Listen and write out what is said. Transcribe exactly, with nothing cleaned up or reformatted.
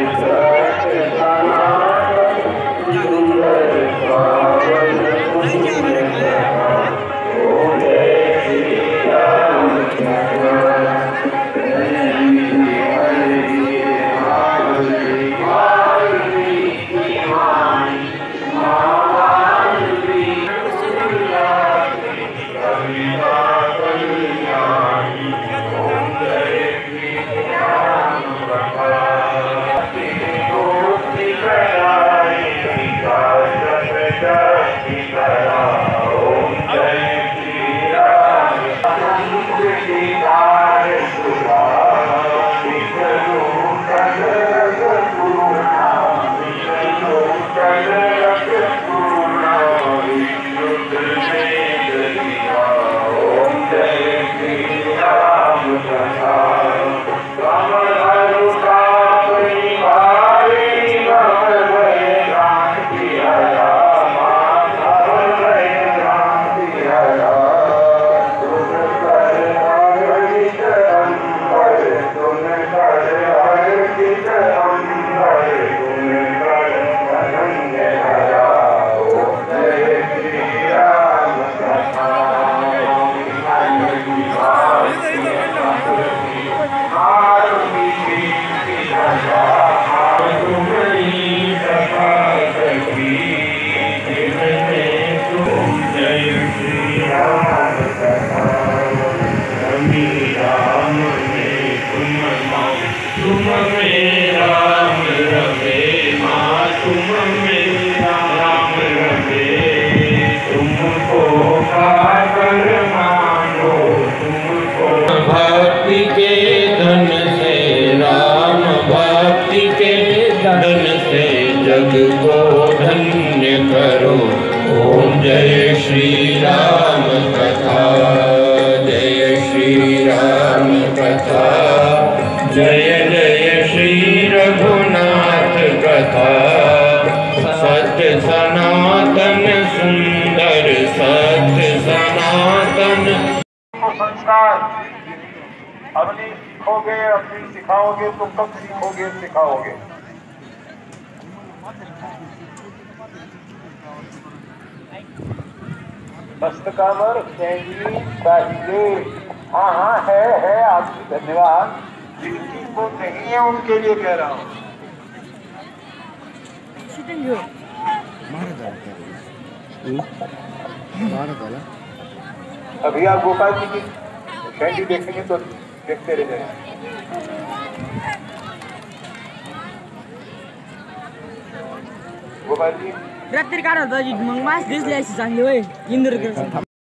जग को धन्य करो। ओम जय श्री राम कथा, जय श्री राम कथा, जय जय श्री रघुनाथ कथा। सत्य सनातन सुंदर सत्य सनातन। संस्कार अपनी सीखोगे, अपनी सिखाओगे तो कब सीखोगे सिखाओगे। दस्तकावर चाहिए। हाँ हाँ है है आपकी धन्यवाद। जिनकी वो नहीं है उनके लिए कह रहा हूँ। अभी आप गोपाल जी की कैंडी देखेंगे तो देखते रह जाएंगे। गोपाल जी रात्री काढा होता मग मास दिसले चांगले होय इंदूर